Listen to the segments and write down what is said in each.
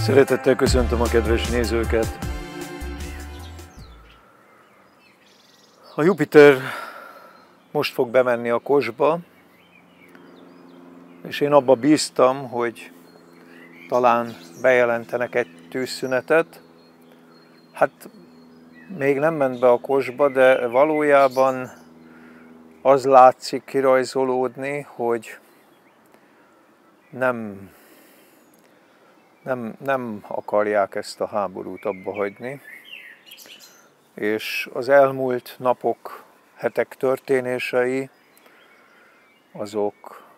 Szeretettel köszöntöm a kedves nézőket! A Jupiter most fog bemenni a Kosba, és én abba bíztam, hogy talán bejelentenek egy tűzszünetet. Hát még nem ment be a Kosba, de valójában az látszik kirajzolódni, hogy nem akarják ezt a háborút abba hagyni, és az elmúlt napok, hetek történései, azok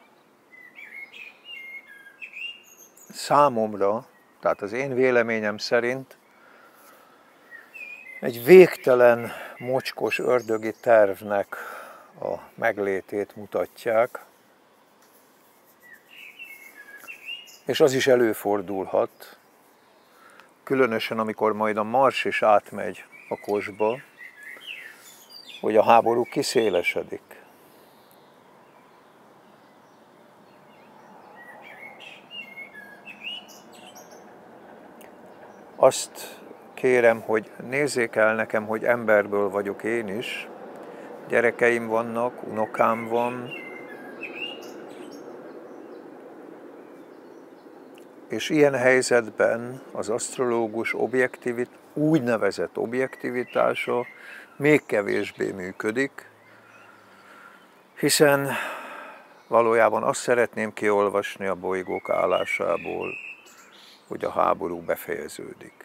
számomra, tehát az én véleményem szerint egy végtelen, mocskos ördögi tervnek a meglétét mutatják, és az is előfordulhat, különösen amikor majd a Mars is átmegy a Kosba, hogy a háború kiszélesedik. Azt kérem, hogy nézzék el nekem, hogy emberből vagyok én is, gyerekeim vannak, unokám van, és ilyen helyzetben az asztrológus úgynevezett objektivitása még kevésbé működik, hiszen valójában azt szeretném kiolvasni a bolygók állásából, hogy a háború befejeződik.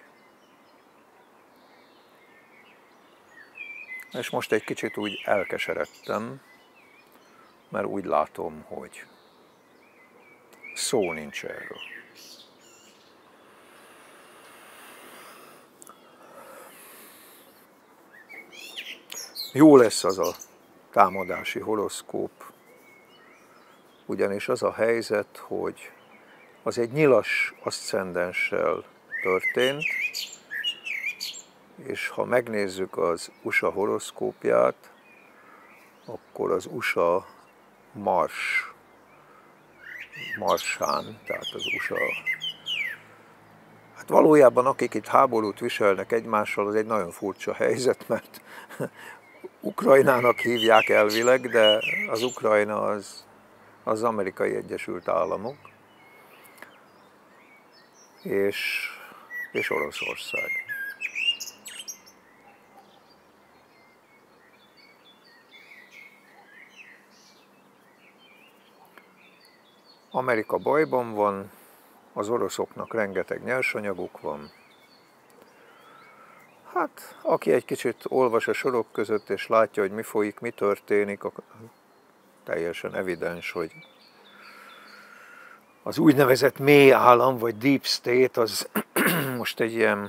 És most egy kicsit úgy elkeseredtem, mert úgy látom, hogy szó nincs erről. Jó lesz az a támadási horoszkóp, ugyanis az a helyzet, hogy az egy nyilas aszcendenssel történt, és ha megnézzük az USA horoszkópját, akkor az USA Marsán, tehát az USA... Hát valójában akik itt háborút viselnek egymással, az egy nagyon furcsa helyzet, mert Ukrajnának hívják elvileg, de az Ukrajna az Amerikai Egyesült Államok és Oroszország. Amerika bajban van, az oroszoknak rengeteg nyersanyaguk van. Hát, aki egy kicsit olvas a sorok között, és látja, hogy mi folyik, mi történik, teljesen evidens, hogy az úgynevezett mély állam, vagy deep state, az most egy ilyen...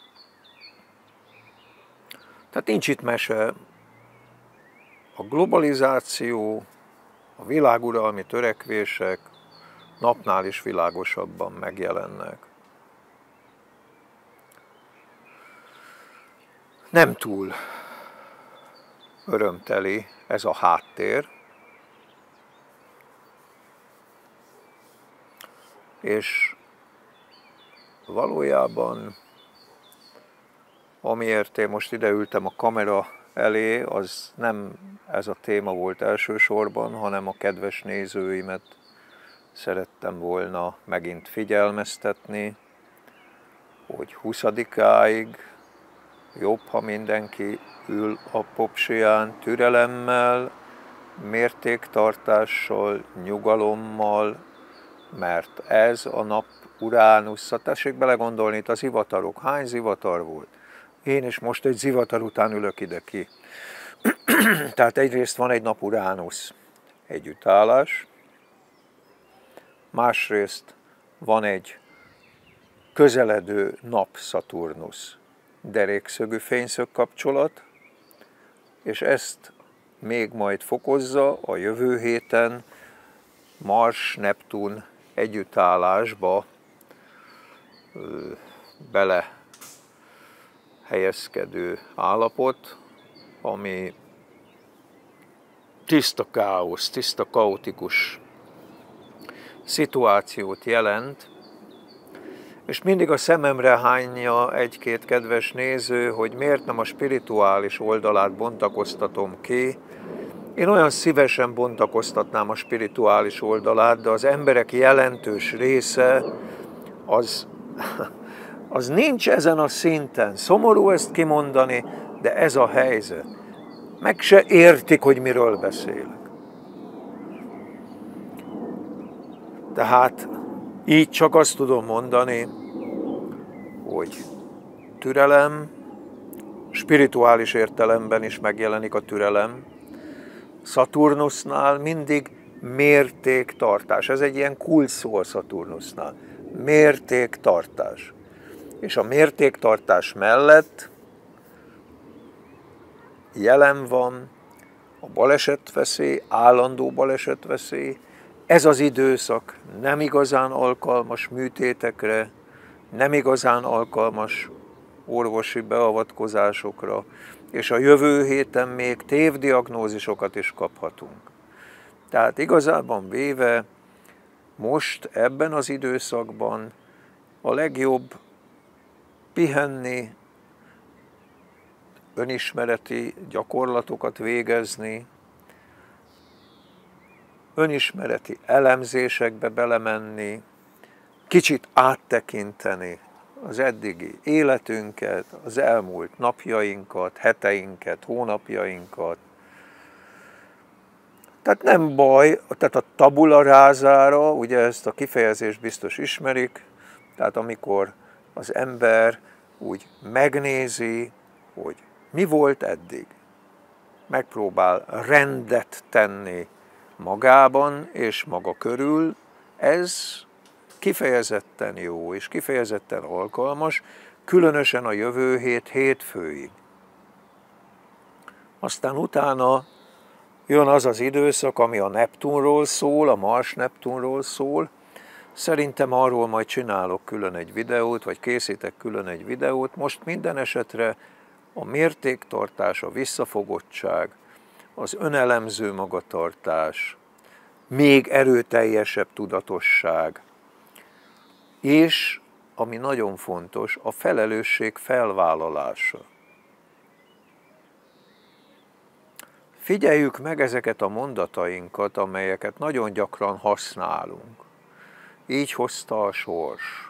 Tehát nincs itt mese. A globalizáció, a világuralmi törekvések napnál is világosabban megjelennek. Nem túl örömteli ez a háttér, és valójában, amiért én most ideültem a kamera elé, az nem ez a téma volt elsősorban, hanem a kedves nézőimet szerettem volna megint figyelmeztetni, hogy 20-áig jobb, ha mindenki ül a popsiján türelemmel, mértéktartással, nyugalommal, mert ez a nap Uránusz, tessék belegondolni, itt a zivatarok, hány zivatar volt? Én is most egy zivatar után ülök ide ki. Tehát egyrészt van egy nap Uránusz együttállás, másrészt van egy közeledő nap Szaturnusz derékszögű fényszög kapcsolat, és ezt még majd fokozza a jövő héten Mars-Neptun együttállásba bele helyezkedő állapot, ami tiszta káosz, tiszta kaotikus szituációt jelent. És mindig a szememre hányja egy-két kedves néző, hogy miért nem a spirituális oldalát bontakoztatom ki. Én olyan szívesen bontakoztatnám a spirituális oldalát, de az emberek jelentős része az nincs ezen a szinten. Szomorú ezt kimondani, de ez a helyzet. Meg se értik, hogy miről beszélek. Tehát így csak azt tudom mondani, hogy türelem, spirituális értelemben is megjelenik a türelem. Szaturnusnál mindig mértéktartás. Ez egy ilyen kulcs szó a Szaturnusnál. Mértéktartás. És a mértéktartás mellett jelen van a balesetveszély, állandó balesetveszély. Ez az időszak nem igazán alkalmas műtétekre, nem igazán alkalmas orvosi beavatkozásokra, és a jövő héten még tévdiagnózisokat is kaphatunk. Tehát igazában véve most ebben az időszakban a legjobb pihenni, önismereti gyakorlatokat végezni, önismereti elemzésekbe belemenni, kicsit áttekinteni az eddigi életünket, az elmúlt napjainkat, heteinket, hónapjainkat. Tehát nem baj, tehát a tabula rására, ugye ezt a kifejezést biztos ismerik, tehát amikor az ember úgy megnézi, hogy mi volt eddig, megpróbál rendet tenni magában és maga körül, ez kifejezetten jó és kifejezetten alkalmas, különösen a jövő hét hétfőig. Aztán utána jön az az időszak, ami a Neptunról szól, a Mars-Neptunról szól. Szerintem arról majd csinálok külön egy videót, vagy készítek külön egy videót. Most minden esetre a mértéktartás, a visszafogottság, az önelemző magatartás, még erőteljesebb tudatosság, és, ami nagyon fontos, a felelősség felvállalása. Figyeljük meg ezeket a mondatainkat, amelyeket nagyon gyakran használunk. Így hozta a sors.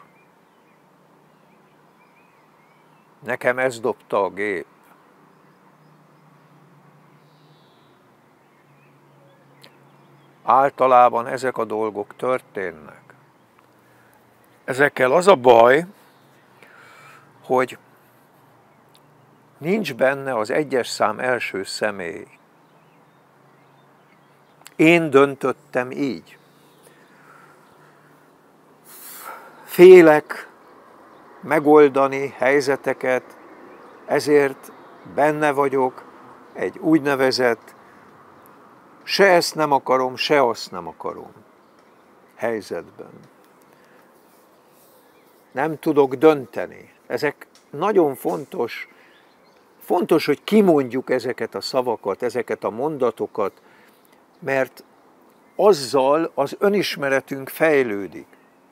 Nekem ez dobta a gép. Általában ezek a dolgok történnek. Ezekkel az a baj, hogy nincs benne az egyes szám első személy. Én döntöttem így. Félek megoldani helyzeteket, ezért benne vagyok egy úgynevezett se ezt nem akarom, se azt nem akarom helyzetben. Nem tudok dönteni. Ezek nagyon fontos, hogy kimondjuk ezeket a szavakat, ezeket a mondatokat, mert azzal az önismeretünk fejlődik.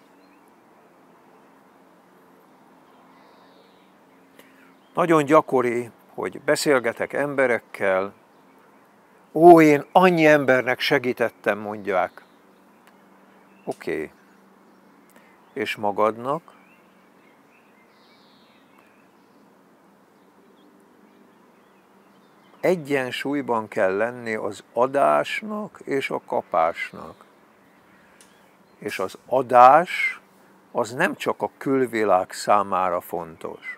Nagyon gyakori, hogy beszélgetek emberekkel, én annyi embernek segítettem, mondják. Oké. És magadnak? Egyensúlyban kell lenni az adásnak és a kapásnak. És az adás az nem csak a külvilág számára fontos.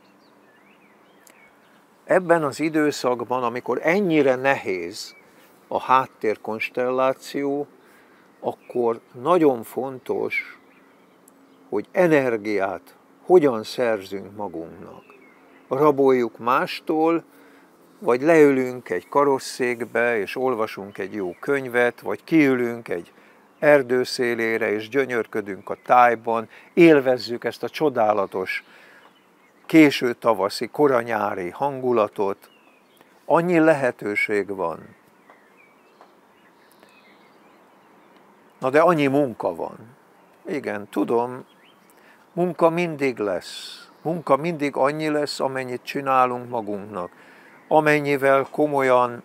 Ebben az időszakban, amikor ennyire nehéz a háttérkonstelláció, akkor nagyon fontos, hogy energiát hogyan szerzünk magunknak. Raboljuk mástól, vagy leülünk egy karosszékbe, és olvasunk egy jó könyvet, vagy kiülünk egy erdőszélére, és gyönyörködünk a tájban, élvezzük ezt a csodálatos késő tavaszi, koranyári hangulatot. Annyi lehetőség van. Na de annyi munka van. Igen, tudom, Munka mindig lesz. Munka mindig annyi lesz, amennyit csinálunk magunknak. Amennyivel komolyan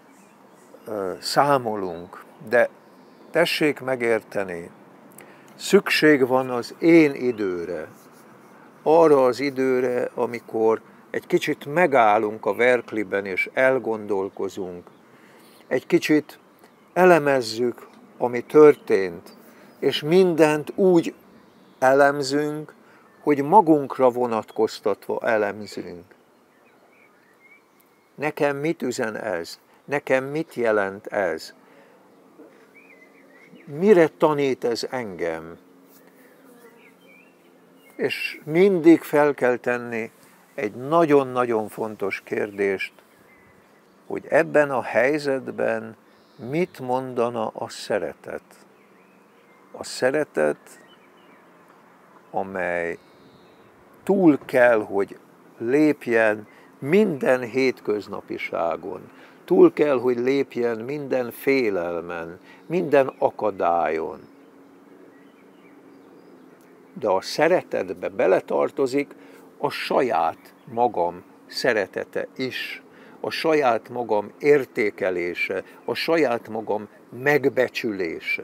számolunk. De tessék megérteni, szükség van az én időre. Arra az időre, amikor egy kicsit megállunk a verkliben és elgondolkozunk. Egy kicsit elemezzük, ami történt, és mindent úgy elemzünk, hogy magunkra vonatkoztatva elemzünk. Nekem mit üzen ez? Nekem mit jelent ez? Mire tanít ez engem? És mindig fel kell tenni egy nagyon-nagyon fontos kérdést, hogy ebben a helyzetben mit mondana a szeretet. A szeretet, amely túl kell, hogy lépjen minden hétköznapiságon, túl kell, hogy lépjen minden félelmen, minden akadályon. De a szeretetbe beletartozik a saját magam szeretete is, a saját magam értékelése, a saját magam megbecsülése.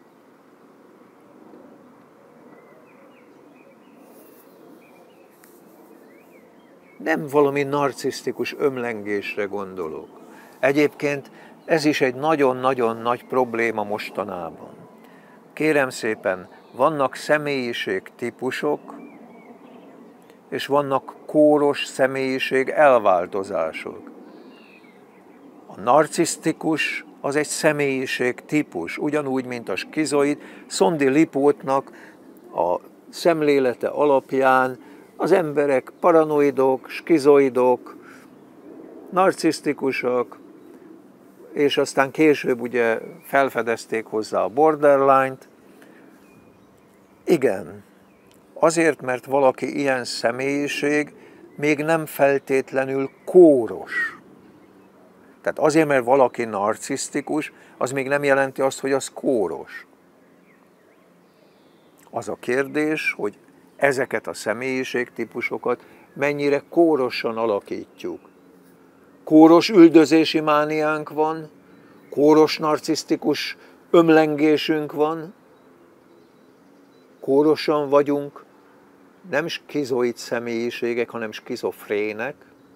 Nem valami narcisztikus ömlengésre gondolok. Egyébként ez is egy nagyon-nagyon nagy probléma mostanában. Kérem szépen, vannak személyiségtípusok, és vannak kóros személyiség elváltozások. A narcisztikus az egy személyiségtípus, ugyanúgy, mint a skizoid. Szondi Lipótnak a szemlélete alapján az emberek paranoidok, skizoidok, narcisztikusak, és aztán később ugye felfedezték hozzá a borderline-t. Igen, azért, mert valaki ilyen személyiség még nem feltétlenül kóros. Tehát azért, mert valaki narcisztikus, az még nem jelenti azt, hogy az kóros. Az a kérdés, hogy ezeket a személyiségtípusokat mennyire kórosan alakítjuk. Kóros üldözési mániánk van, kóros narcisztikus ömlengésünk van, kórosan vagyunk, nem skizoid személyiségek, hanem skizofrének.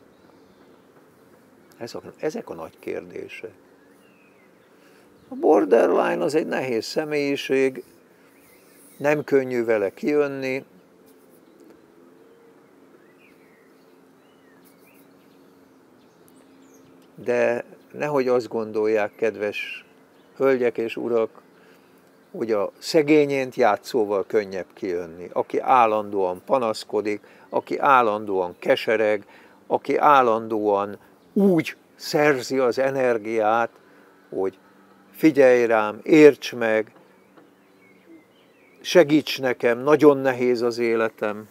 Ezek a nagy kérdések. A borderline az egy nehéz személyiség, nem könnyű vele kijönni, de nehogy azt gondolják, kedves hölgyek és urak, hogy a szegényént játszóval könnyebb kijönni, aki állandóan panaszkodik, aki állandóan kesereg, aki állandóan úgy szerzi az energiát, hogy figyelj rám, érts meg, segíts nekem, nagyon nehéz az életem.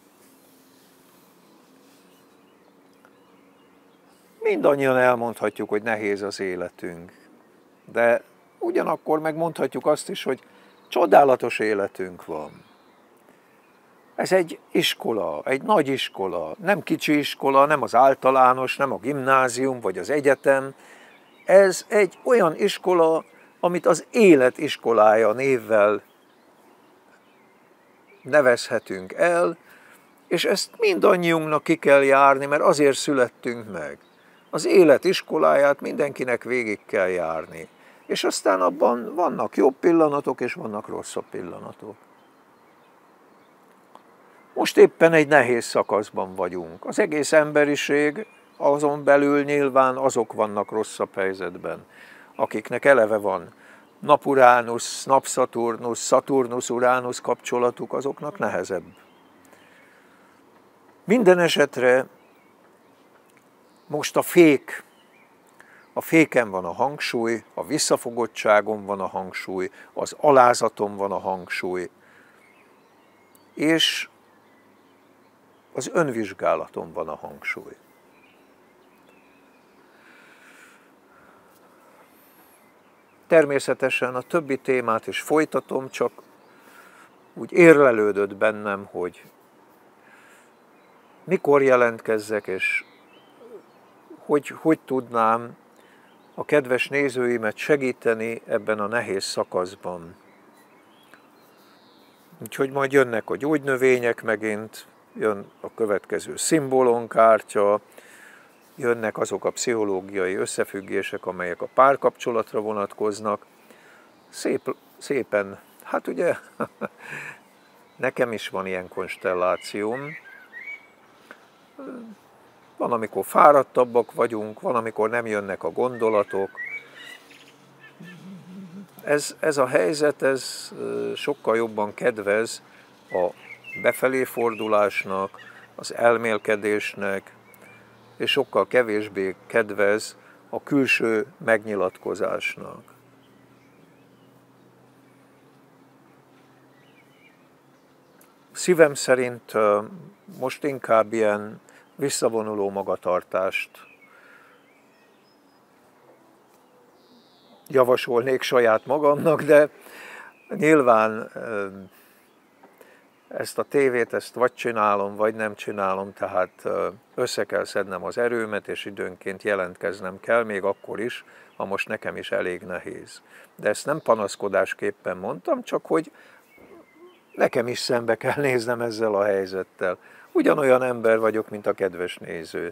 Mindannyian elmondhatjuk, hogy nehéz az életünk, de ugyanakkor megmondhatjuk azt is, hogy csodálatos életünk van. Ez egy iskola, egy nagy iskola, nem kicsi iskola, nem az általános, nem a gimnázium vagy az egyetem. Ez egy olyan iskola, amit az élet iskolája névvel nevezhetünk el, és ezt mindannyiunknak ki kell járni, mert azért születtünk meg. Az élet iskoláját mindenkinek végig kell járni. És aztán abban vannak jobb pillanatok, és vannak rosszabb pillanatok. Most éppen egy nehéz szakaszban vagyunk. Az egész emberiség, azon belül nyilván azok vannak rosszabb helyzetben, akiknek eleve van Nap-Uránusz, Nap-Szaturnusz, Szaturnusz-Uránusz kapcsolatuk, azoknak nehezebb. Minden esetre most a féken van a hangsúly, a visszafogottságon van a hangsúly, az alázaton van a hangsúly, és az önvizsgálaton van a hangsúly. Természetesen a többi témát is folytatom, csak úgy érlelődött bennem, hogy mikor jelentkezzek, és hogy tudnám a kedves nézőimet segíteni ebben a nehéz szakaszban. Úgyhogy majd jönnek a gyógynövények megint, jön a következő szimbolonkártya, jönnek azok a pszichológiai összefüggések, amelyek a párkapcsolatra vonatkoznak. Szépen, hát ugye, nekem is van ilyen konstellációm. Van, amikor fáradtabbak vagyunk, van, amikor nem jönnek a gondolatok. Ez a helyzet, ez sokkal jobban kedvez a befelé fordulásnak, az elmélkedésnek, és sokkal kevésbé kedvez a külső megnyilatkozásnak. Szívem szerint most inkább ilyen visszavonuló magatartást javasolnék saját magamnak, de nyilván ezt a tévét, ezt vagy csinálom, vagy nem csinálom, tehát össze kell szednem az erőmet, és időnként jelentkeznem kell, még akkor is, ha most nekem is elég nehéz. De ezt nem panaszkodásképpen mondtam, csak hogy nekem is szembe kell néznem ezzel a helyzettel. Ugyanolyan ember vagyok, mint a kedves néző.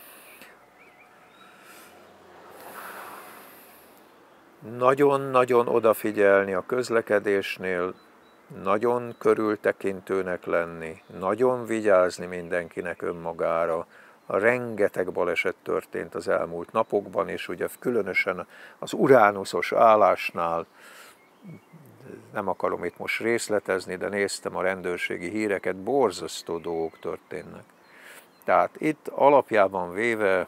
Nagyon-nagyon odafigyelni a közlekedésnél, nagyon körültekintőnek lenni, nagyon vigyázni mindenkinek önmagára. Rengeteg baleset történt az elmúlt napokban, és ugye különösen az uránuszos állásnál, nem akarom itt most részletezni, de néztem a rendőrségi híreket, borzasztó dolgok történnek. Tehát itt alapjában véve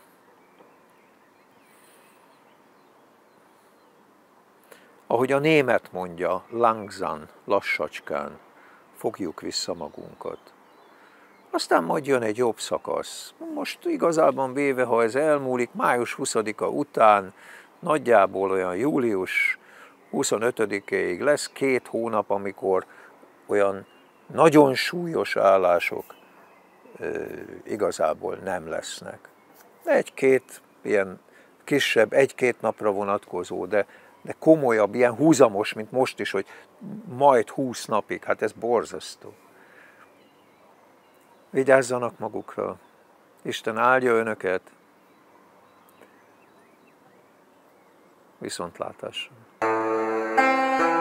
ahogy a német mondja, langsam, lassacskán, fogjuk vissza magunkat. Aztán majd jön egy jobb szakasz. Most igazában véve, ha ez elmúlik, május 20-a után, nagyjából olyan július 25-éig lesz 2 hónap, amikor olyan nagyon súlyos állások igazából nem lesznek. Egy-két ilyen kisebb, 1-2 napra vonatkozó, de komolyabb, ilyen húzamos, mint most is, hogy majd 20 napig, hát ez borzasztó. Vigyázzanak magukra, Isten áldja önöket, viszontlátásra.